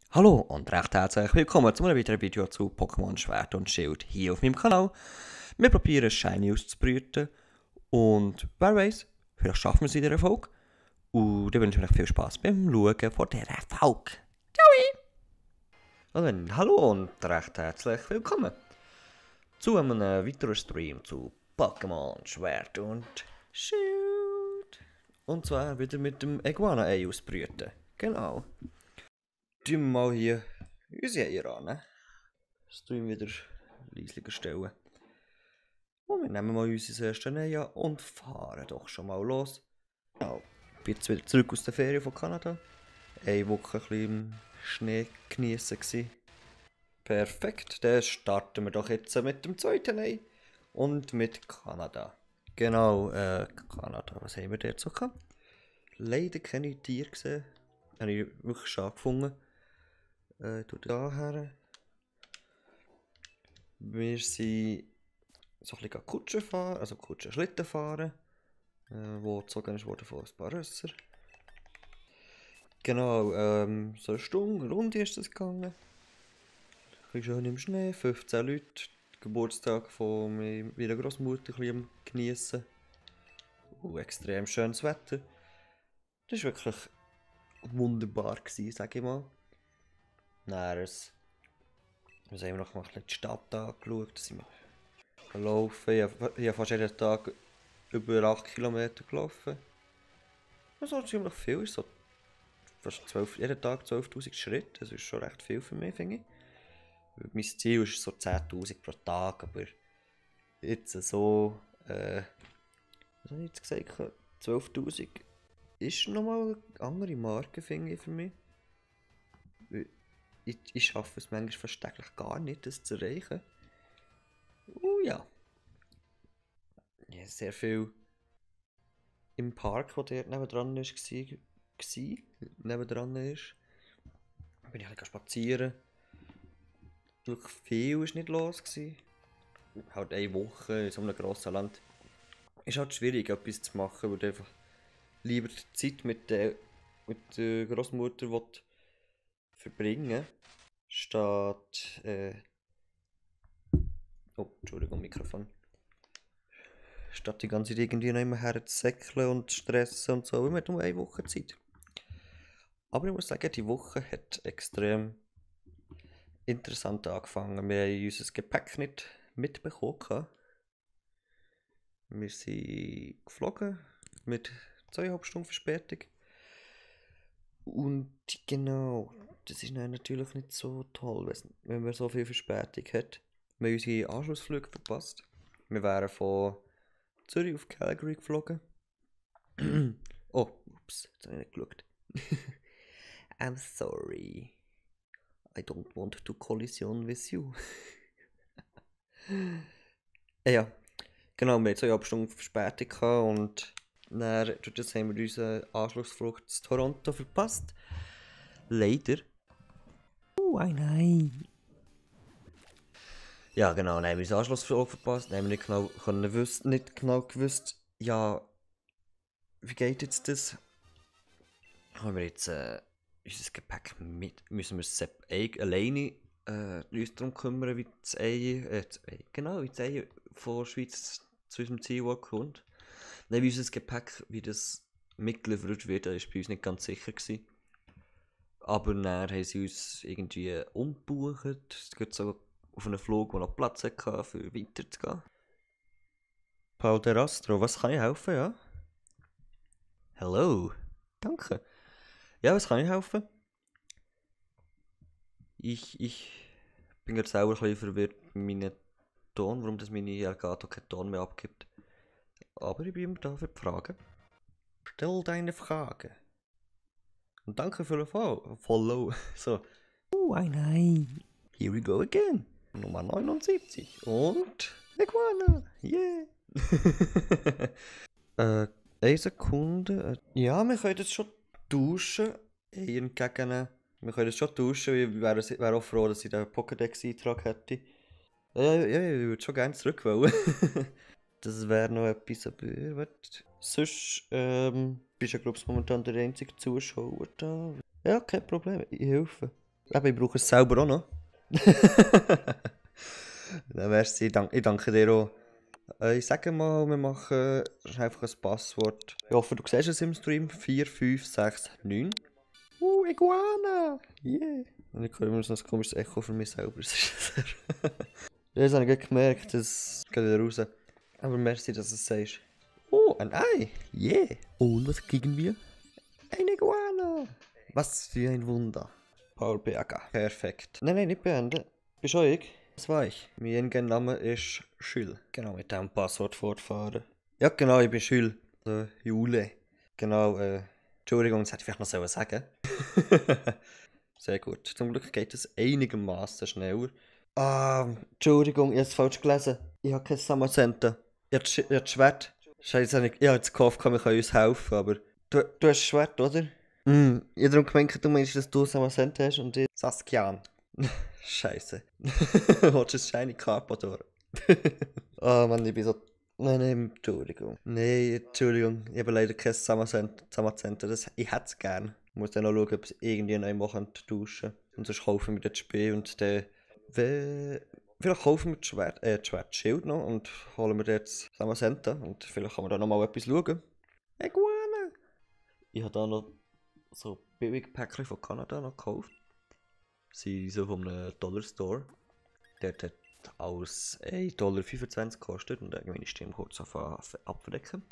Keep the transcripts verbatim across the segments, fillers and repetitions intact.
Hallo und recht herzlich willkommen zu einem weiteren Video zu Pokémon Schwert und Schild hier auf meinem Kanal. Wir probieren Shiny auszubrüten und wer weiß, vielleicht schaffen wir es in dieser Folge. Und dann wünsche ich euch viel Spaß beim Schauen von dieser Folge. Ciao! Also dann, hallo und recht herzlich willkommen zu einem weiteren Stream zu Pokémon Schwert und Schild. Und zwar wieder mit dem Iguana-Ei ausbrüten. Genau. Tun wir mal hier unsere Eier an. Ne? Das tun wir wieder leislicher stellen. Und wir nehmen mal unser erstes Ei an und fahren doch schon mal los. Genau. Ich bin jetzt wieder zurück aus der Ferien von Kanada. Eine Woche ein bisschen im Schnee geniessen gewesen. Perfekt, dann starten wir doch jetzt mit dem zweiten Ei. Und mit Kanada. Genau, äh, Kanada. Was haben wir dort so gehabt? Leider keine Tiere gesehen. Habe ich wirklich schade gefunden. Äh, tut da her. Wir sind so ein bisschen Kutsche fahren, also Kutsche Schlitten fahren, äh, wo gezogen ist worden von ein paar Rösser. Genau, ähm, so eine Stunde, eine Runde ist das gegangen. Ein bisschen schön im Schnee, fünfzehn Leute. Geburtstag von meiner Großmutter ein geniessen. Und extrem schönes Wetter. Das war wirklich wunderbar, sage ich mal. Dann was haben wir noch gemacht? Die Stadt angeschaut, da sind wir gelaufen. Ich habe, ich habe fast jeden Tag über acht Kilometer gelaufen. Das ist ziemlich viel, ist so fast zwölf, jeden Tag zwölftausend Schritte, das ist schon recht viel für mich, finde ich. Mein Ziel ist so zehntausend pro Tag, aber jetzt so, äh, was habe ich jetzt gesagt, zwölftausend ist nochmal eine andere Marke, finde ich, für mich. Ich, ich schaffe es manchmal fast täglich gar nicht, das zu erreichen. Uh, ja. Ja, sehr viel im Park, der dort nebendran war, war, nebendran ist. Bin ich ein bisschen spazieren. Wirklich viel war nicht los. Gewesen. Halt eine Woche in so einem grossen Land. Ist halt schwierig, etwas zu machen, weil du einfach lieber die Zeit mit der, mit der Großmutter verbringen statt. Äh oh, Entschuldigung, Mikrofon. Statt die ganze Zeit irgendwie noch immer herzusäckeln und stressen und so. Wir haben nur eine Woche Zeit. Aber ich muss sagen, die Woche hat extrem interessant angefangen. Wir haben unser Gepäck nicht mitbekommen. Wir sind geflogen mit zweieinhalb Stunden Verspätung. Und genau, das ist natürlich nicht so toll, wenn man so viel Verspätung hat. Wir haben unsere Anschlussflüge verpasst. Wir wären von Zürich auf Calgary geflogen. Oh, ups, jetzt habe ich nicht geschaut. I'm sorry. I don't want to collision with you. Ja, genau, wir hatten zweieinhalb Stunden Verspätung und dann, durch das haben wir unseren Anschlussflug zu Toronto verpasst. Leider. Oh, nein. Ja, genau, dann haben wir unseren Anschlussflug verpasst. Dann haben wir nicht genau, können wissen, nicht genau gewusst, ja, wie geht jetzt das? Haben wir jetzt äh, unser Gepäck mit, müssen wir uns alleine äh, uns darum kümmern, wie das Ei, äh, das Ei, genau, wie das Ei von der Schweiz zu unserem Ziel kommt. Dann wie unser Gepäck, wie das mitgeliefert wird, das war bei uns nicht ganz sicher gewesen. Aber dann haben sie uns irgendwie umgebucht. Es geht so auf einen Flug, der noch Platz hatte, für weiterzugehen. Paul der Astro, was kann ich helfen, ja? Hello, danke. Ja, was kann ich helfen? Ich, ich bin gerade selber ein bisschen verwirrt mit meinem Ton, warum das meine Elgato keinen Ton mehr abgibt. Aber ich bin immer da für die Fragen. Stell deine Frage. Und danke für den Follow. So. Oh, nein. Here we go again. Nummer neunundsiebzig. Und Iguana. Yeah. äh, eine Sekunde. Ja, wir können das schon tauschen. Entgegen. Wir können das schon tauschen. Ich wäre, wäre auch froh, dass ich den Pokédex-Eintrag hätte. Ja, ja, ja, ich würde schon gerne zurück wollen. Das wäre noch etwas, aber sonst ähm, bist du, glaube ich, momentan der einzige Zuschauer da. Ja, kein Problem, ich helfe. Aber ich brauche es selber auch noch. Dann merci, ich danke, ich danke dir auch. Äh, ich sage mal, wir machen einfach ein Passwort. Ich hoffe, du siehst es im Stream. vier fünf sechs neun. Uh, Iguana! Yeah! Und ich höre immer so ein komisches Echo für mich selber. Das habe ich gerade gemerkt, das geht wieder raus. Aber merci, dass du es sagst. Oh, ein Ei! Yeah! Und was kriegen wir? Ein Iguana! Was für ein Wunder! Paul Berger. Perfekt. Nein, nein, nicht beenden. Bist auch ich? Das war ich. Mein Name ist Schül. Genau, mit diesem Passwort fortfahren. Ja, genau, ich bin Schül. Also, Jule. Genau, äh, Entschuldigung, das hätte ich vielleicht noch sollen sagen. Sehr gut. Zum Glück geht es einigermaßen schneller. Ah, Entschuldigung, ich habe es falsch gelesen. Ich habe kein Samacenta. Ich habe das Sch- ich habe das Schwert. Scheiße, ich habe jetzt gehofft, wir können uns helfen, aber... Du, du hast das Schwert, oder? Mm, ich habe darum gemeint, du meinst, dass du Samacenta hast und ich Saskian. Scheiße. Willst du ein Shiny Carpador? Oh Mann, ich bin so... Nein, nein, Entschuldigung. Nein, Entschuldigung. Ich habe leider kein Samacenta. Das, ich hätte es gern. Ich muss dann noch schauen, ob es irgendwie neu machen tauschen. Und sonst kaufen wir das Spiel und dann... We- Vielleicht kaufen wir das Schwert, äh, das Schwert Schild noch und holen wir jetzt Samacenta. Und vielleicht kann man da noch mal etwas schauen. Iguana! Ich habe da noch so Billig-Päckchen von Kanada noch gekauft. Sie sind so von einem Dollar Store. Der hat als ein Dollar fünfundzwanzig gekostet und irgendwie ist den kurz auf abdecken.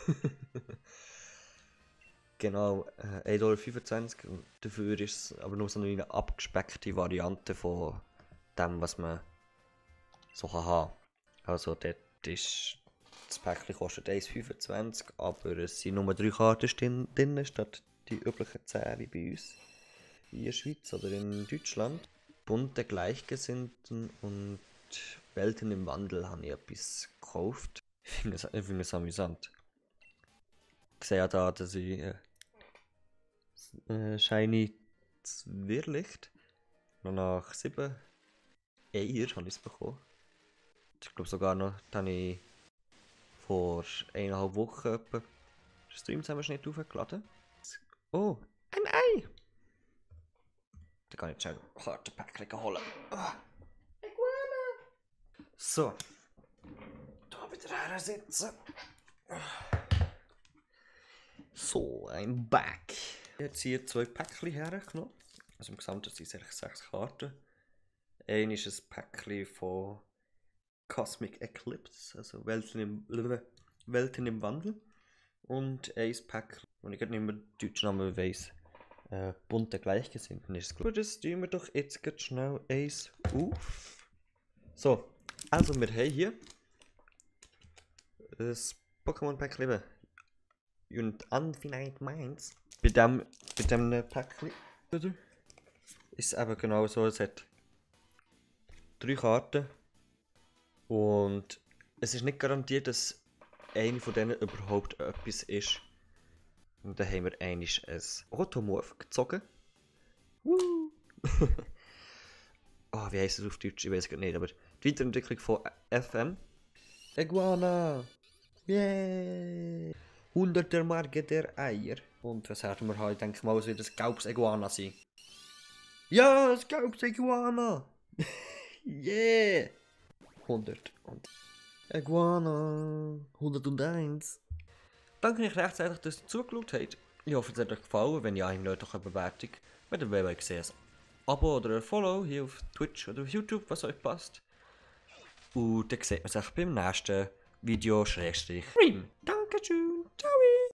Genau, äh, ein Dollar fünfundzwanzig und dafür ist es aber nur so eine abgespeckte Variante von dem, was man so kann haben. Also dort ist das Päckchen kostet eins fünfundzwanzig, aber es sind nur drei Karten drin, statt die üblichen zehn wie bei uns in der Schweiz oder in Deutschland. Bunte Gleichgesinnten und Welten im Wandel habe ich etwas gekauft. Ich finde es, ich finde es amüsant. Ich sehe ja da, dass ich äh, äh, Shiny Zwirrlicht noch nach sieben Eier habe ich es bekommen. Ich glaube sogar noch, dann habe ich vor eineinhalb Wochen etwa den Stream-Zusammenschnitt aufgeladen. Oh, ein Ei! Da kann ich schnell Kartenpäckchen holen. Ah. So. Da wieder her sitzen. So, ein Back. Jetzt hier zwei Päckchen hergenommen. Also im Gesamten sind es eigentlich sechs Karten. Ein ist ein Päckchen von Cosmic Eclipse, also Welten im, Welten im Wandel. Und ein Päckchen, wenn ich gerade nicht mehr den deutschen Namen weiss, äh, bunte Gleichgesinnten ist es. Gut, das tun wir doch jetzt ganz schnell eins auf. So, also wir haben hier das Pokémon-Päckchen und Unfinite Minds. Bei dem, bei dem Päckchen ist es eben genau so, es hat drei Karten und es ist nicht garantiert, dass eine von denen überhaupt etwas ist. Und dann haben wir einmal ein Automorph gezogen. Woo! Oh, wie heisst es auf Deutsch? Ich weiß gar nicht, aber die Weiterentwicklung von F M. Iguana! Yay! Hunderter Marke der Eier. Und was hätten wir heute? Ich denke mal, es wird ein gelbes Iguana sein. Ja, ein gelbes Iguana! Yeah! hundert und Iguana! hunderteins! Danke euch recht herzlich, dass ihr zugeschaut habt. Ich hoffe, es hat euch gefallen. Wenn ja, hinterlasst doch eine Bewertung. Wenn ihr wollt, seht ein Abo oder ein Follow hier auf Twitch oder auf YouTube, was euch passt. Und dann sieht man sich beim nächsten Video Schrägstrich Stream. Dankeschön. Ciao.